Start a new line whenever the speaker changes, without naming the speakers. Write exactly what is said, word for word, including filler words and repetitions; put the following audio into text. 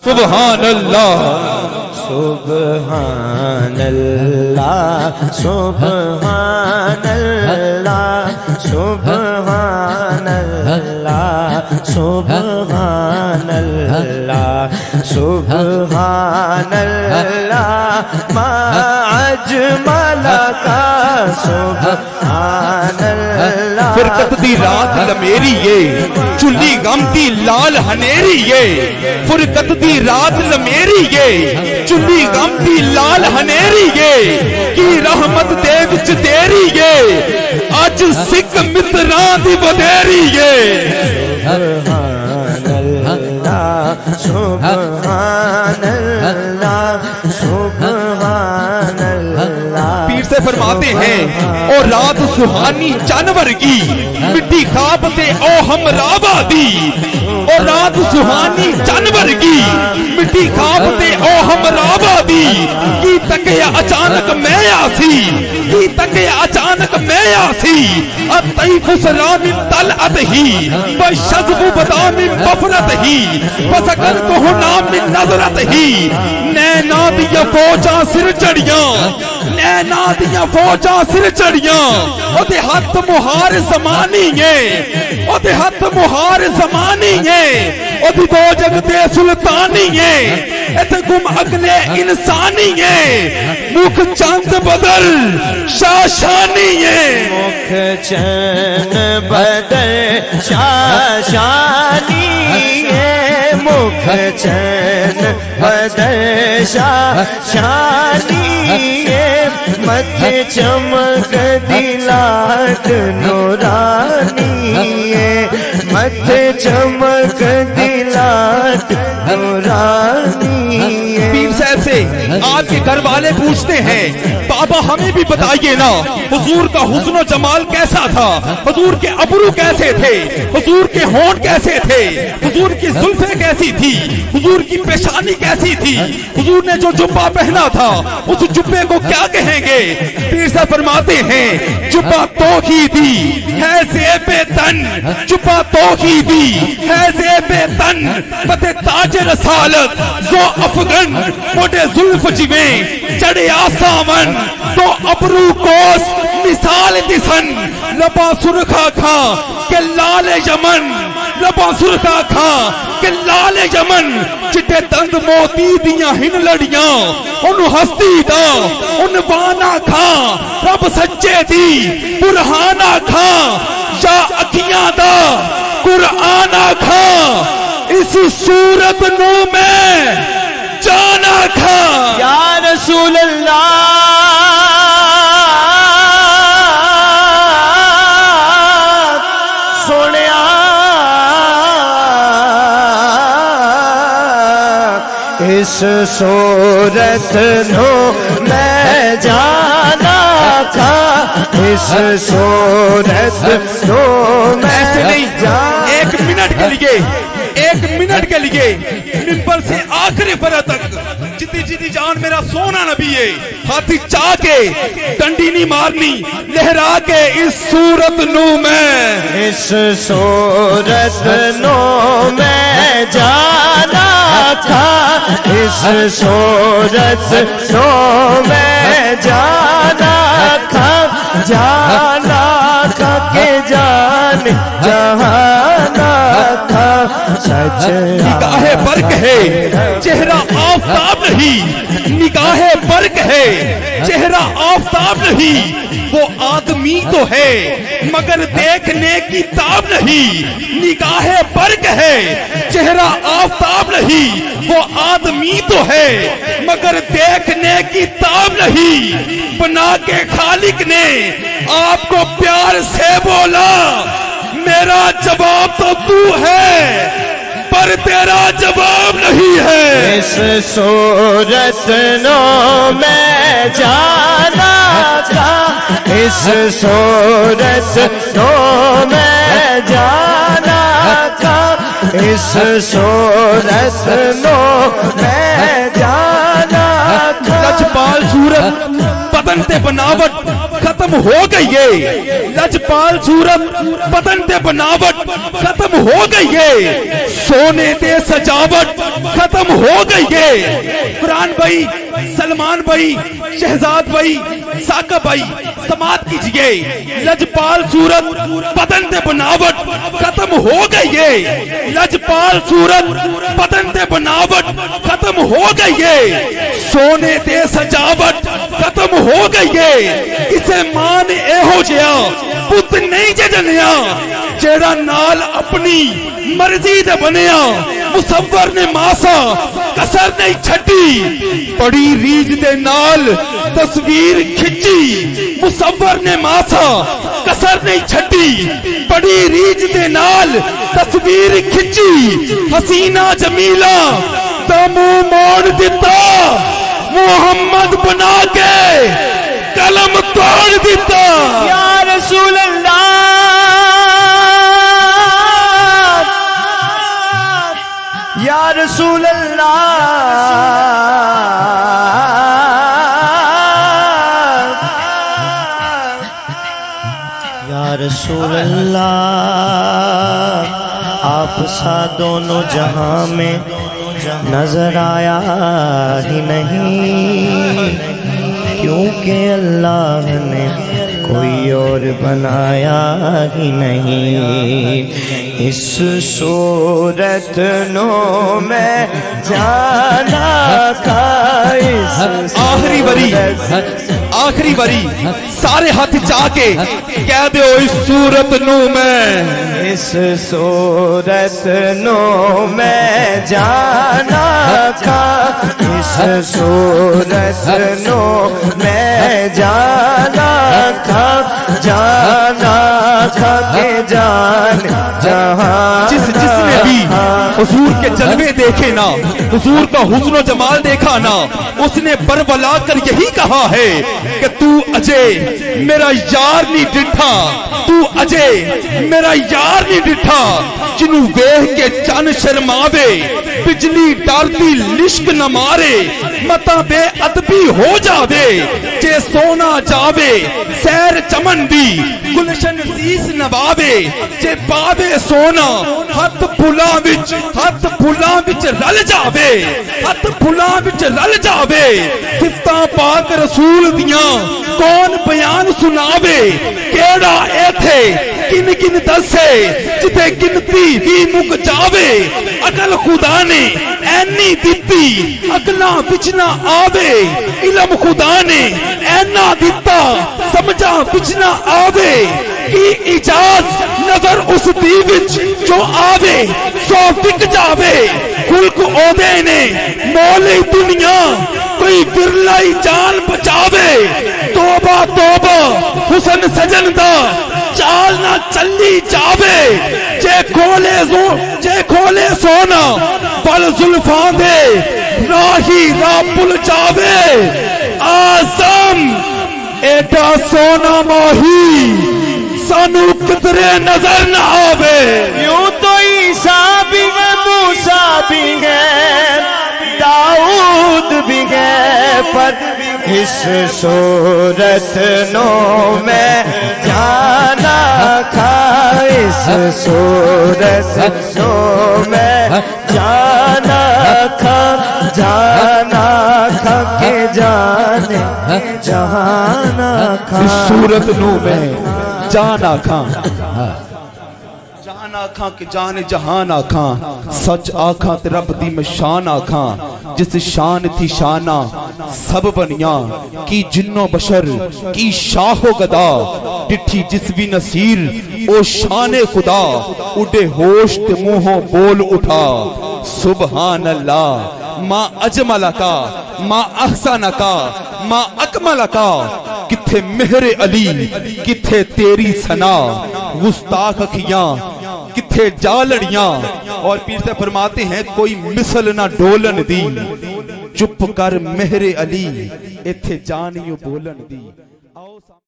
सुभान अल्लाह
सुभान अल्लाह सुभान अल्लाह सुभान अल्लाह सुभान अल्लाह सुभान अल्लाह मा अजमला का सुभान अल्लाह।
फुरकत दी रात लमेरी ये चुल्ली गम दी लाल हनेरी ये फुरकत दी रात लमेरी ये चुल्ली गम दी लाल हनेरी ये की रहमत दे विच देरी ये अज सिख मित्रां दी बधेरी ये।
सुभान अल्लाह सुभान अल्लाह सुभान अल्लाह।
पीर से फरमाते हैं और रात सुहानी जानवर की मिट्टी खाब ते ओ हम राबा दी और रात सुहानी जानवर की मिट्टी खाब ते ओ हम राबा दी की तके अचानक मैं आसी की तके अचानक मैं आसी अब तैफ सलामी तल अत ही बशज़बु बदामी बफरत ही बसकर तो नाम में नजरत ही नैना दिया फौजा सिर चढ़िया नैना दिया फौजा सिर चढ़िया ओदे हथ मुहार जमानी है ओदे हथ मुहार जमानी है ओदी दो जग दे सुल्तानी है इथे गुम अगले इंसानी है मुख चंद बदल शाशानी है
मुख चंद बदल शाशानी है मुख चंद बदल शाशानी है मथे चमक दिलाट नूरानी है मथे चमक दिलाट नूरानी है।
पीर साहब से आपके घर वाले पूछते हैं बाबा हमें भी बताइए ना हुजूर का हुस्न जमाल कैसा था हुजूर के अबरू कैसे थे हुजूर के होंठ कैसे थे हुजूर की जुल्फे कैसी थी हुजूर की पेशानी कैसी थी हुजूर ने जो जुब्बा पहना था उस जुब्बे को क्या कहेंगे। पीर साहब फरमाते हैं जुब्बा तोखी दी है ज़ेबे तन जुब्बा तोखी दी है ज़ेबे तन पते ताज रसालत जो अफगन मोटे जुल्फ जिवे चढ़े आसामन तो अबरू कोस मिसाल दिसन लबा सुरखा खा के लाल यमन लबा सुरखा खा के लाल यमन चिट्टे तंद मोती दियां हिन लड़ियां उन हस्ती दा उन बाना खा रब सच्चे दी बुरहाना खा या अखियां दा कुराना खा इस सूरत नू मैं जाना खा
या रसूल अल्लाह सोनिया इस सूरत नो मैं जाना खा इस सूरत नो मैं
नहीं एक मिनट के लिए एक मिनट के लिए मिंबर से आखिरी फरा तक जितनी जितनी जान मेरा सोना नबी है हाथी चाह के डंडी नहीं मारनी लहरा के इस सूरत नू मैं
इस सूरत नो मैं जाना था इस सूरत नो मैं जाना था जाना था के जान जहाना था सच
निगाहे बर्क है चेहरा आफताब नहीं निगाहे बर्क है चेहरा आफताब नहीं वो आदमी तो है मगर देखने की ताब नहीं निगाहे बर्क है चेहरा आफताब नहीं वो आदमी तो है मगर देखने की ताब नहीं बना के खालिक ने आपको प्यार से बोला मेरा जवाब तो तू है पर तेरा जवाब नहीं है।
इस सूरत नो मैं जाना था इस सूरत नो मैं जाना था इस सूरत नो मैं जाना था।
लजपाल सूरत बदन ते बनावट खत खत्म हो गई है। लजपाल सूरत बदन ते बनावट खत्म हो गई है। सोने ते सजावट खत्म हो गई है। कुरान भाई, सलमान भाई, शहजाद भाई, साका भाई समात कीजिए। लजपाल सूरत बदन ते बनावट खत्म हो गई है। लजपाल सूरत बदन ते बनावट खत्म हो गई है। सोने ते सजावट खत्म हो गई है। इसे मां ने एहो जिहा पुत नहीं जनिया जेड़ा नाल अपनी मर्जी दे बनिया। मुसव्वर ने मासा कसर नहीं छड्डी, बड़ी रीझ दे नाल तस्वीर खिंची। मुसव्वर ने मासा कसर नहीं छड्डी, बड़ी रीझ दे नाल तस्वीर खिंची। हसीना जमीला दा मुंह मोड़ दिता, मुहम्मद बना के कलम तोड़ दिता।
या रसूल अल्लाह, या रसूल अल्लाह, या रसूल अल्लाह। आप सा दोनों जहां में नजर आया ही नहीं, क्योंकि अल्लाह ने कोई और बनाया ही नहीं। इस सूरत नो मैं जाना का
आखिरी बरी, आखिरी बरी सारे हाथ जाके कह दो इस सूरत नो मैं,
इस सूरत नो मैं जाना का, इस सूरत नो मैं जाना का, जाना का के जान जहां।
जिस जिसने भी हुजूर के जलवे देखे ना, हुजूर का हुस्न जमाल देखा ना, उसने बरबला कर यही कहा है कि तू अजय मेरा यार नहीं डिठा, तू अजय मेरा यार नहीं डिठा। जिन्हू वेख के चन शर्मावे, बिजली डालती लिश्क न मारे, मता बेअदबी हो जावे। जे सोना जावे सैर चमन दी, गुलशन शीस नवावे। जे पावे सोना हथ फुलां विच, हथ फुलां विच रल जावे, हथ फुलां विच रल जावे। सिफतां पाक रसूल दियां कौन बयान सुनावे, केड़ा एथे किन किन दसे, जिथे गिनती भी मुक जावे। अकल खुदा ने ऐनी दिती, अकलां विच ना आवे। इलम खुदा ने ऐना दिता, समझा विच ना आवे। की इजाज नजर उस दी विच जो आवे, सौ बिक जावे। खुल्क ओदे ने मौली दुनिया, कोई बिरला ही जान बचावे। तोबा तोबा हुसन सजन दा, चाल ना चली जावे। जे खोले जे खोले सोना बल जुल्फां दे, राही राह भुल जावे। आजम एडा सोना माही सानू किधरे नजर न आवे।
यूं तो ईसा भी है, मूसा भी है, दाऊद भी है, पर इस सूरत नो मैं जाना खा, इस सूरत नो मैं जाना खा, जाना खा के जाने जहाना खा।
इस सूरत नो मैं जाना खां, जान आखा के जान जहान आखा। सच आखा ते रब दी मैं शान आखा। जिस शान थी शाना सब बनिया, की जिन्नो बशर की शाहो गदा। डिठी जिस भी नसीर ओ शान खुदा, उडे होश ते मुंहों बोल उठा। सुबहान अल्लाह माँ अजमल का, माँ अहसन का, माँ अकमल का। किथे मेहरे अली किथे तेरी सना, गुस्ताख अखियां किथे जालड़ियां। और पीर से फरमाते हैं कोई मिसल ना डोलन दी, चुप कर मेहरे अली इथे जानियो बोलन दी।